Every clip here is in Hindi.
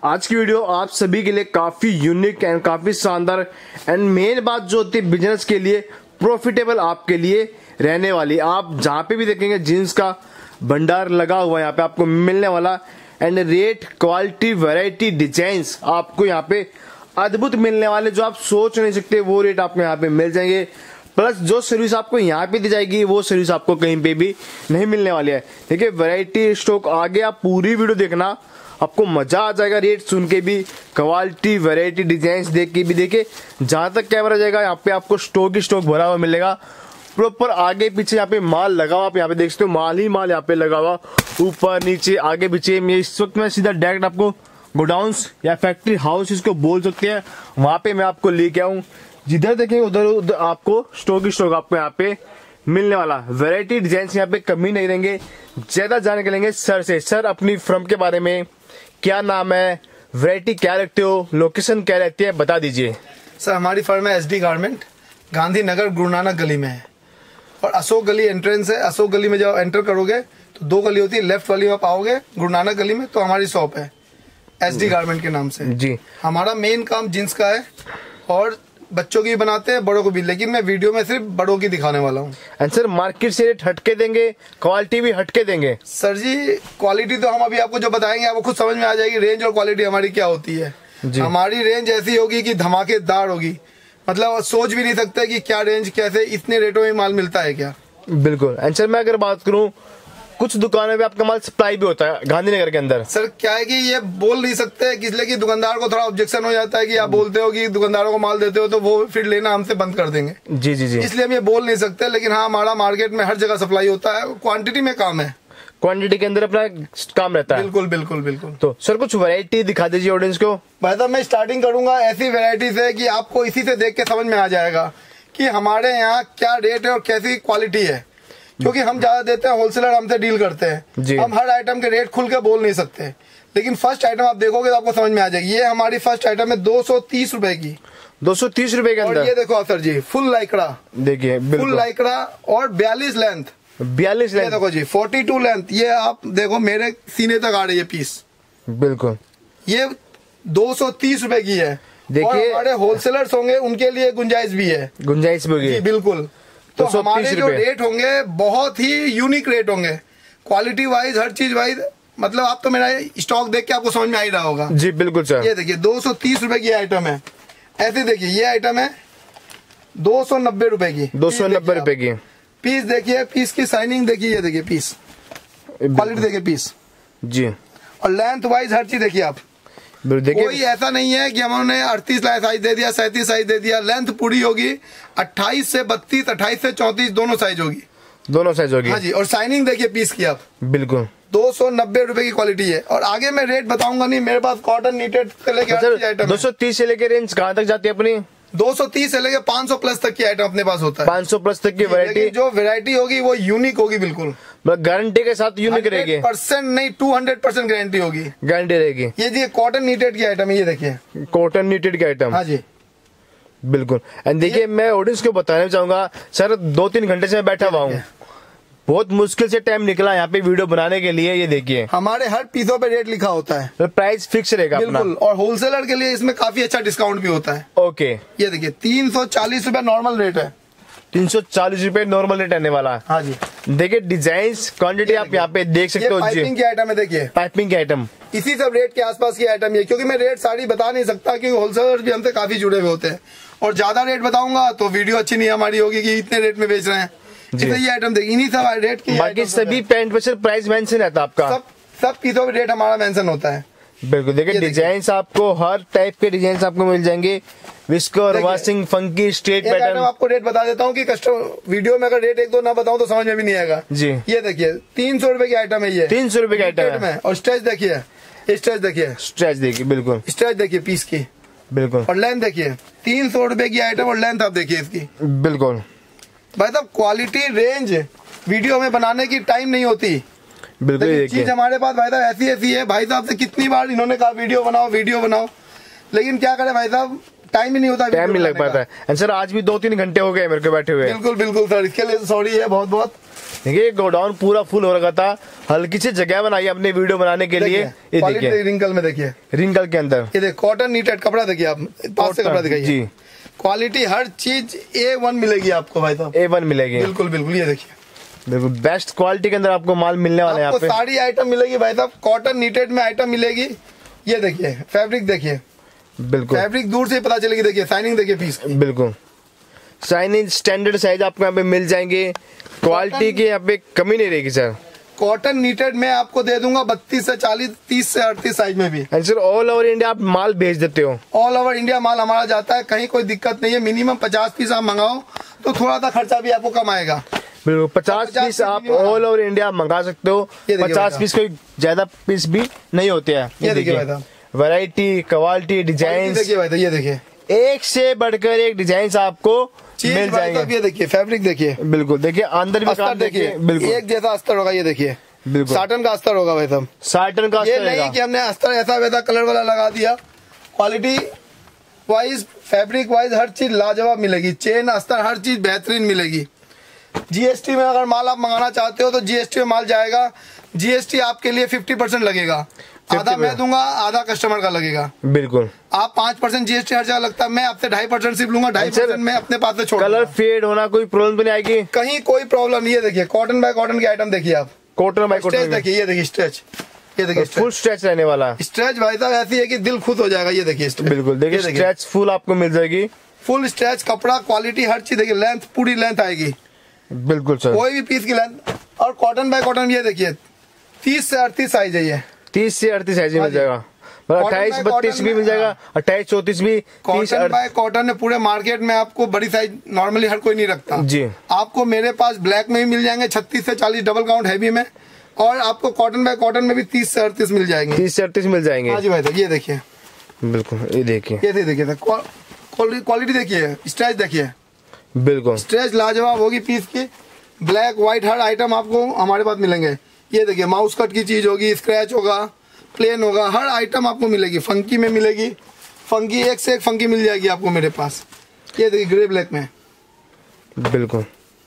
आज की वीडियो आप सभी के लिए काफी यूनिक एंड काफी शानदार एंड मेन बात जो होती है बिजनेस के लिए प्रॉफिटेबल आपके लिए रहने वाली। आप जहां पे भी देखेंगे जीन्स का भंडार लगा हुआ है यहाँ पे आपको मिलने वाला and rate quality variety designs आपको यहाँ पे अद्भुत मिलने वाले, जो आप सोच नहीं सकते वो रेट आपको यहाँ पे मिल जाएंगे। प्लस जो सर्विस आपको यहाँ पे दी जाएगी वो सर्विस आपको कहीं पे भी नहीं मिलने वाली है। देखिए वैरायटी स्टॉक आगे आप पूरी वीडियो देखना, आपको मजा आ जाएगा रेट सुन के भी, क्वालिटी वैरायटी डिजाइन देख के भी। देखिए जहां तक कैमरा जाएगा यहाँ पे आपको स्टॉक ही स्टॉक भरा हुआ मिलेगा, प्रॉपर आगे पीछे यहाँ पे माल लगा हुआ। आप यहाँ पे देख सकते हो माल ही माल यहाँ पे लगा हुआ, ऊपर नीचे आगे पीछे। इस वक्त मैं सीधा डायरेक्ट आपको गोडाउन्स या फैक्ट्री हाउस इसको बोल सकते हैं, वहां पे मैं आपको लेके आऊँ। जिधर देखेंगे उधर आपको स्टॉक ही स्टॉक आपको यहाँ पे मिलने वाला। वैरायटी डिजाइन यहाँ पे कमी नहीं रहेंगे। ज्यादा जानने के लेंगे सर से। सर अपनी फर्म के बारे में क्या नाम है, वैरायटी क्या रखते हो, लोकेशन क्या रहती है, बता दीजिए। सर हमारी फर्म है SD गारमेंट, गांधीनगर गुरु नानक गली में है और अशोक गली एंट्रेंस है। अशोक गली में जब एंटर करोगे तो 2 गली होती है, लेफ्ट वाली में पाओगे गुरु नानक गली में, तो हमारी शॉप है SD गारमेंट के नाम से जी। हमारा मेन काम जींस का है और बच्चों की भी बनाते हैं, बड़ों को भी, लेकिन मैं वीडियो में सिर्फ बड़ों की दिखाने वाला हूँ। एंड सर मार्केट से रेट हटके देंगे, क्वालिटी भी हटके देंगे? सर जी क्वालिटी तो हम अभी आपको जो बताएंगे आपको खुद समझ में आ जाएगी, रेंज और क्वालिटी हमारी क्या होती है। हमारी रेंज ऐसी होगी कि धमाकेदार होगी, मतलब सोच भी नहीं सकते कि क्या रेंज, कैसे इतने रेटों में माल मिलता है क्या। बिल्कुल। एंड सर मैं अगर बात करूँ, कुछ दुकानों पे आपका माल सप्लाई भी होता है गांधीनगर के अंदर। सर क्या है कि ये बोल नहीं सकते, इसलिए कि दुकानदार को थोड़ा ऑब्जेक्शन हो जाता है कि आप बोलते हो कि दुकानदारों को माल देते हो तो वो फिर लेना हमसे बंद कर देंगे। जी जी जी, इसलिए हम ये बोल नहीं सकते, लेकिन हाँ हमारा मार्केट में हर जगह सप्लाई होता है, क्वांटिटी में काम है, क्वांटिटी के अंदर अपना काम रहता है। बिल्कुल बिल्कुल बिल्कुल। तो सर कुछ वैरायटी दिखा दीजिए ऑडियंस को। भाई साहब मैं स्टार्टिंग करूंगा ऐसी वैरायटी से कि आपको इसी से देख के समझ में आ जाएगा कि हमारे यहाँ क्या रेट है और कैसी क्वालिटी है, क्योंकि हम ज्यादा देते हैं, होलसेलर हमसे डील करते हैं, हम हर आइटम के रेट खुल के बोल नहीं सकते। लेकिन फर्स्ट आइटम आप देखोगे तो आपको समझ में आ जाएगी। ये हमारी फर्स्ट आइटम है 230 रुपए की, 230 रुपए के अंदर। और ये देखो सर जी फुल लाइकड़ा, देखिए फुल लाइकड़ा और 42 लेंथ, 42 लेंथ देखो जी 42 लेंथ। ये आप देखो मेरे सीने तक आ रही है पीस, बिल्कुल। ये 230 रुपए की है। देखिए हमारे होलसेलर्स होंगे उनके लिए गुंजाइश भी है, गुंजाइश भी होगी, बिल्कुल। तो हमारे जो रेट होंगे बहुत ही यूनिक रेट होंगे, क्वालिटी वाइज हर चीज वाइज, मतलब आप तो मेरा स्टॉक देख के आपको समझ में आ ही रहा होगा। जी बिल्कुल सर। ये देखिए 230 रुपए की आइटम है। ऐसे देखिए ये आइटम है 290 रुपए की, 290 रुपए की। पीस देखिए, पीस की साइनिंग देखिए, ये देखिए पीस, क्वालिटी देखिए पीस जी, और लेंथ वाइज हर चीज देखिए आप। कोई ऐसा नहीं है कि हमने 38 साइज दे दिया, 37 साइज दे दिया, लेंथ पूरी होगी 28 से 32, 28 से 34 दोनों साइज होगी, दोनों साइज होगी। हाँ जी। और साइनिंग देखिए पीस की आप, बिल्कुल 290 रुपए की क्वालिटी है। और आगे मैं रेट बताऊंगा नहीं, मेरे पास कॉटन नीटेड से लेकर आइटम 230 से लेकर रेंज कहाँ तक जाती है अपनी? 230 से लेकर 500 प्लस तक की आइटम अपने पास होता है। 500 प्लस तक की वैरायटी, जो वैरायटी होगी वो यूनिक होगी, बिल्कुल गारंटी के साथ यूनिक रहेगी। 100% नहीं 200% गारंटी होगी, गारंटी रहेगी। ये जी कॉटन नीटेड की आइटम है, ये देखिए कॉटन नीटेड की आइटम, हाँ जी बिल्कुल। एंड देखिए मैं ऑडियंस को बताना चाहूंगा सर, 2-3 घंटे से मैं बैठा हुआ हूँ, बहुत मुश्किल से टाइम निकला यहाँ पे वीडियो बनाने के लिए। ये देखिए हमारे हर पीसों पे रेट लिखा होता है, तो प्राइस फिक्स रहेगा बिल्कुल। और होलसेलर के लिए इसमें काफी अच्छा डिस्काउंट भी होता है। ओके ये देखिए 340 रुपए नॉर्मल रेट है, 340 रुपए नॉर्मल रेट आने वाला है। हाँ जी। देखिए डिजाइन क्वांटिटी आप यहाँ पे देख सकते हो। पाइपिंग की आइटम है, देखिए पाइपिंग की आइटम, इसी सब रेट के आसपास की आइटम है, क्योंकि मैं रेट सारी बता नहीं सकता क्योंकि होलसेलर भी हमसे काफी जुड़े हुए होते हैं, और ज्यादा रेट बताऊंगा तो वीडियो अच्छी नहीं हमारी होगी कि इतने रेट में बेच रहे हैं। ये आइटम देखिए, इन्हीं सब रेट की, बाकी सभी पैंट पे सिर्फ प्राइस मेंशन रहता है आपका, सब पीसों पे रेट हमारा मेंशन होता है। बिल्कुल। देखिए डिजाइन आपको हर टाइप के डिजाइन आपको मिल जाएंगे, whisker, washing, funky, straight pattern. आपको रेट बता देता हूँ कि कस्टमर वीडियो में अगर रेट 1-2 ना बताऊँ तो समझ में भी नहीं आएगा जी। ये देखिए 300 रुपए की आइटम है, ये 300 रुपए की आइटम है। और स्ट्रेच देखिए, स्ट्रेच देखिए, स्ट्रेच देखिए, बिल्कुल स्ट्रेच देखिए पीस की, बिल्कुल। और लेंथ देखिए 300 रुपए की आइटम और लेंथ आप देखिए इसकी, बिल्कुल। भाई साहब क्वालिटी रेंज वीडियो में बनाने की टाइम नहीं होती, बिल्कुल। चीज हमारे पास भाई साहब ऐसी है, भाई साहब से कितनी बार इन्होंने कहा वीडियो बनाओ, लेकिन क्या करें भाई साहब, टाइम ही नहीं होता, टाइम नहीं लग पाता है। सर आज भी 2-3 घंटे हो गए मेरे को बैठे हुए। बिल्कुल बिल्कुल सर, इसके लिए सॉरी है बहुत बहुत। देखिए गोडाउन पूरा फुल हो रखा था, हल्की सी जगह बनाई अपने वीडियो बनाने के लिए। ये देखिए रिंकल में, देखिए रिंकल के अंदर ये देखिए कॉटन नीटेड कपड़ा, देखिए आप पास से कपड़ा दिखाइए जी। क्वालिटी हर चीज A1 मिलेगी आपको भाई साहब, A1 मिलेगी। बिल्कुल बिल्कुल, ये देखिए बिल्कुल बेस्ट क्वालिटी के अंदर आपको माल मिलने वाला है यहाँ पे। सारी आइटम मिलेगी भाई साहब, कॉटन नीटेड में आइटम मिलेगी। ये देखिए फैब्रिक, देखिए बिल्कुल फैब्रिक दूर से पता चलेगी, देखिए साइनिंग देखिए पीस की। बिल्कुल साइनिंग स्टैंडर्ड साइज आपको यहाँ पे मिल जाएंगे, क्वालिटी की यहाँ पे कमी नहीं रहेगी सर। कॉटन नीटेड में आपको दे दूंगा 32 से 40, 30 से 38 साइज में भी। And sir all over India आप माल भेज देते हो? ऑल ओवर इंडिया माल हमारा जाता है, कहीं कोई दिक्कत नहीं है। मिनिमम 50 पीस आप मंगाओ तो थोड़ा सा खर्चा भी आपको कम आएगा। बिल्कुल 50 पीस आप ऑल ओवर इंडिया मंगा सकते हो। 50 पीस कोई ज्यादा पीस भी नहीं होते हैं। ये देखिए वैरायटी, क्वालिटी, डिजाइन, देखिए भाई, ये देखिए एक से बढ़कर एक डिजाइन आपको मिल जाएंगे। ये देखिए फैब्रिक, देखिए बिल्कुल देखिए अंदर भी काम देखिए, बिल्कुल एक जैसा अस्तर होगा। ये देखिए बिल्कुल साटन का अस्तर होगा भाई साहब, साटन का ये नहीं कि हमने अस्तर ऐसा वैसा कलर वाला लगा दिया। क्वालिटी वाइज, फैब्रिक वाइज हर चीज लाजवाब मिलेगी। चेन, अस्तर, हर चीज बेहतरीन मिलेगी। जीएसटी में अगर माल आप मंगाना चाहते हो तो जीएसटी में माल जाएगा। जीएसटी आपके लिए 50% लगेगा, आधा मैं दूंगा, आधा कस्टमर का लगेगा। बिल्कुल आप 5% जीएसटी हर जगह लगता है, मैं आपसे 2.5% सिर्फ लूंगा, 2.5% मैं अपने पास से छोड़। कलर फेड होना कोई प्रॉब्लम तो नहीं आएगी? कहीं कोई प्रॉब्लम नहीं है। देखिए कॉटन बाय कॉटन की आइटम देखिए आप, कॉटन बाय कॉटन देखिए, ये देखिए स्ट्रेच, ये देखिए फुल स्ट्रेच रहने वाला। स्ट्रेच भाई साहब ऐसी है कि दिल खुश हो जाएगा। ये देखिए बिल्कुल देखिए स्ट्रेच फुल आपको मिल जाएगी, फुल स्ट्रेच कपड़ा, क्वालिटी हर चीज देखिए, लेंथ पूरी लेंथ आएगी। बिल्कुल सर, कोई भी पीस की लेंथ। और कॉटन बाय कॉटन ये देखिए 30 से 38 साइज है, ये 30 से 38 साइज मिल जाएगा। 28, 32 भी मिल जाएगा, 28, 34 भी। कॉटन बाय कॉटन में पूरे मार्केट में आपको बड़ी साइज नॉर्मली हर कोई नहीं रखता जी। आपको मेरे पास ब्लैक में भी मिल जाएंगे 36 से 40 डबल काउंट हैवी में, और आपको कॉटन बाय कॉटन में भी 30 से 38 मिल जाएंगे। 30 से 38 मिल जाएंगे। हाँ जी भाई साहब, ये देखिए बिल्कुल, ये देखिए, ये देखिए क्वालिटी देखिए, स्ट्रेच देखिए, बिल्कुल स्ट्रेच लाजवाब होगी पीस की। ब्लैक व्हाइट हर आइटम आपको हमारे पास मिलेंगे। ये देखिए माउस कट की चीज होगी, स्क्रैच होगा, प्लेन होगा, हर आइटम आपको मिलेगी। फंकी में मिलेगी, फंकी एक से एक फंकी मिल जाएगी आपको मेरे पास। ये देखिए ग्रे ब्लैक में, बिल्कुल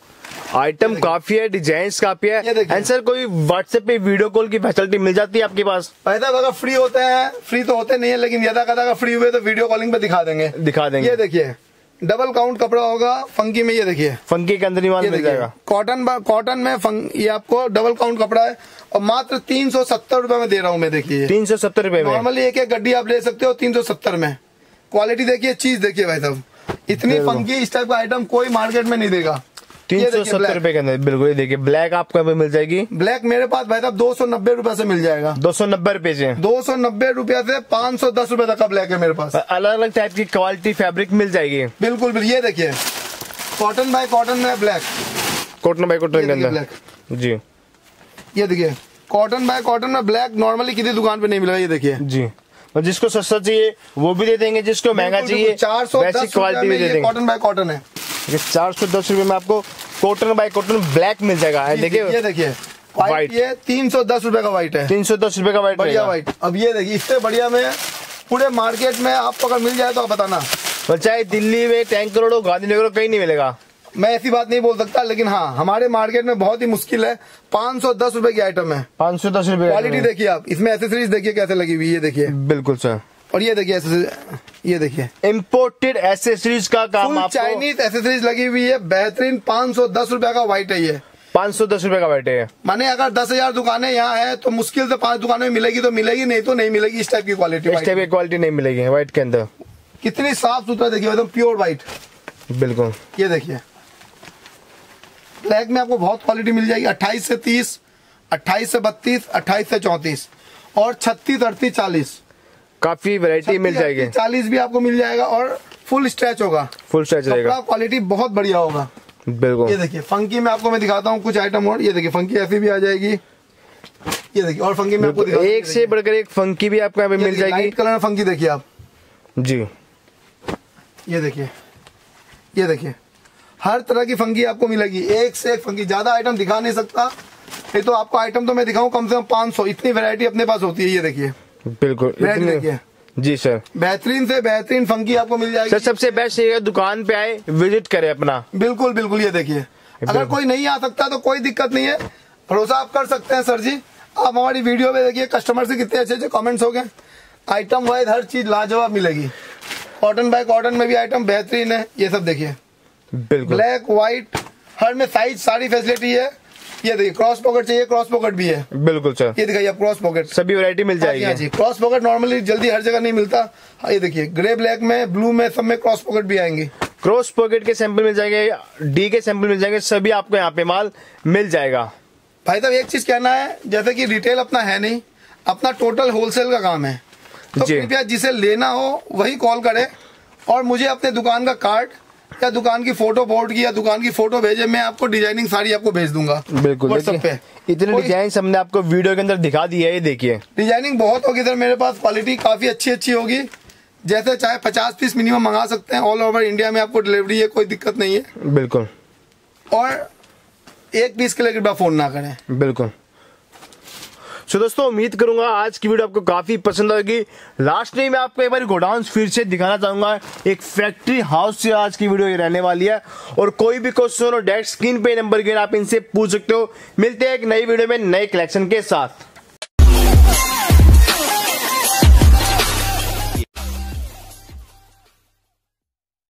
आइटम काफी है, डिजाइन काफी है। एंड सर कोई व्हाट्सएप पे वीडियो कॉल की फैसिलिटी मिल जाती है आपके पास? पैसा अगर फ्री होते हैं, फ्री तो होते नहीं है, लेकिन यदा कदा अगर फ्री हुए तो वीडियो कॉलिंग पे दिखा देंगे। ये देखिए डबल काउंट कपड़ा होगा फंकी में, ये देखिए फंकी के अंदर ही माल मिल जाएगा। कॉटन में ये आपको डबल काउंट कपड़ा है, और मात्र 370 रुपए में दे रहा हूँ मैं। देखिए 370 रुपए में नॉर्मली एक एक गड्डी आप ले सकते हो 370 में। क्वालिटी देखिए, चीज देखिए भाई साहब, इतनी फंकी इस टाइप का आइटम कोई मार्केट में नहीं देगा। 370 रुपए के अंदर, बिल्कुल। ये देखिए ब्लैक आपको मिल जाएगी। ब्लैक मेरे पास भाई साहब 290 रुपए से मिल जाएगा। 290 रुपए से, 290 रुपए से 510 रुपए तक का ब्लैक है मेरे पास। अलग अलग टाइप की क्वालिटी फैब्रिक मिल जाएगी। बिल्कुल। ये देखिए कॉटन बाय कॉटन में ब्लैक, कॉटन बाय कॉटन के अंदर जी। ये देखिए कॉटन बाय कॉटन में ब्लैक नॉर्मली किसी दुकान पे नहीं मिलेगा। ये देखिए जी, और जिसको सस्ता चाहिए वो भी दे देंगे, जिसको महंगा चाहिए 410 क्वालिटी भी दे देंगे। कॉटन बाय कॉटन है, 410 रुपए में आपको कॉटन बाय कॉटन ब्लैक मिल जाएगा। देखिए ये देखिए व्हाइट, ये 310 रुपए का व्हाइट है, 310 रुपए का व्हाइट, बढ़िया व्हाइट। अब ये देखिए इससे बढ़िया में पूरे मार्केट में आपको अगर मिल जाए तो आप बताना। और चाहे दिल्ली में टैंक करोड़ हो, गांधीनगर हो, कहीं नहीं मिलेगा। मैं ऐसी बात नहीं बोल सकता, लेकिन हाँ हमारे मार्केट में बहुत ही मुश्किल है। 510 रुपए की आइटम है, 510 रुपए। क्वालिटी देखिए आप, इसमें एसेसरीज देखिए कैसे लगी हुई, ये देखिए। बिल्कुल सर। और ये देखिए ये देखिए इम्पोर्टेड एसेसरीज का काम, आपको चाइनीज एसेसरीज लगी हुई है, बेहतरीन। 510 रुपए का व्हाइट है, ये 510 रुपए का व्हाइट है। माने अगर 10,000 दुकानें यहाँ है तो मुश्किल से 5 दुकानों में मिलेगी तो मिलेगी, नहीं तो नहीं मिलेगी। इस टाइप की क्वालिटी, इस टाइप की क्वालिटी नहीं मिलेगी व्हाइट के अंदर। कितनी साफ सुथरा देखिए, एकदम प्योर व्हाइट। बिल्कुल। ये देखिए ब्लैक में आपको बहुत क्वालिटी मिल जाएगी। 28 से 30, 28 से 32, 28 से 34 और 36, 38, 40 काफी वैरायटी मिल जाएगी। 40 भी आपको मिल जाएगा, और फुल स्ट्रेच होगा, फुल स्ट्रेच रहेगा, क्वालिटी बहुत बढ़िया होगा। बिल्कुल। ये देखिए फंकी में आपको मैं दिखाता हूँ कुछ आइटम और। ये देखिए फंकी ऐसी भी आ जाएगी, ये देखिए। और फंकी में आपको एक से बढ़कर एक फंकी भी आपको यहाँ पे मिल जाएगी। लाइट कलर में फंकी देखिए आप जी। ये देखिए, ये देखिए हर तरह की फंकी आपको मिलेगी, एक से एक फंकी। ज्यादा आइटम दिखा नहीं सकता, नहीं तो आपको आइटम तो मैं दिखाऊं कम से कम 500, इतनी वैरायटी अपने पास होती है। ये देखिए बिल्कुल, देखिए जी सर। बेहतरीन से बेहतरीन फंकी आपको मिल जाएगी सर। सबसे बेस्ट ये दुकान पे आए, विजिट करें अपना। बिल्कुल बिल्कुल। ये देखिए अगर कोई नहीं आ सकता तो कोई दिक्कत नहीं है, भरोसा आप कर सकते हैं सर जी। आप हमारी वीडियो में देखिए कस्टमर से कितने अच्छे अच्छे कमेंट्स हो गए। आइटम वाइज हर चीज लाजवाब मिलेगी। कॉटन बाय कॉटन में भी आइटम बेहतरीन है। ये सब देखिए, बिल्कुल ब्लैक व्हाइट हर में साइज सारी फैसिलिटी है। ये देखिए क्रॉस पॉकेट चाहिए, क्रॉस पॉकेट भी है। बिल्कुल सर, ये दिखाइए आप क्रॉस पॉकेट, सभी वैरायटी मिल जाएगी। हाँ जी, क्रॉस पॉकेट नॉर्मली जल्दी हर जगह नहीं मिलता। हाँ, ये देखिए ग्रे ब्लैक में, ब्लू में, सब में क्रॉस पॉकेट भी आएंगे। क्रॉस पॉकेट के सैंपल मिल जाएंगे, डी के सैंपल मिल जाएंगे, सभी आपको यहाँ पे माल मिल जाएगा। भाई साहब एक चीज कहना है, जैसे कि रिटेल अपना है नहीं, अपना टोटल होलसेल का काम है, तो कृपया जिसे लेना हो वही कॉल करे और मुझे अपने दुकान का कार्ड या दुकान की फोटो, बोर्ड की या दुकान की फोटो भेजे, मैं आपको डिजाइनिंग सारी आपको भेज दूंगा। बिल्कुल, व्हाट्सएप पे इतने डिजाइन हमने आपको वीडियो के अंदर दिखा दिया है। ये देखिए डिजाइनिंग बहुत होगी सर मेरे पास, क्वालिटी काफी अच्छी होगी। जैसे चाहे 50 पीस मिनिमम मंगा सकते हैं, ऑल ओवर इंडिया में आपको डिलीवरी है, कोई दिक्कत नहीं है। बिल्कुल, और एक पीस के लिए कृपया फोन ना करें। बिल्कुल। सो दोस्तों उम्मीद करूंगा आज की वीडियो आपको काफी पसंद आएगी। लास्ट में मैं आपको एक बार गोडाउन फिर से दिखाना चाहूंगा। एक फैक्ट्री हाउस से आज की वीडियो रहने वाली है और कोई भी क्वेश्चन हो डायरेक्ट स्क्रीन पे नंबर गिर आप इनसे पूछ सकते हो। मिलते हैं एक नई वीडियो में नए कलेक्शन के साथ।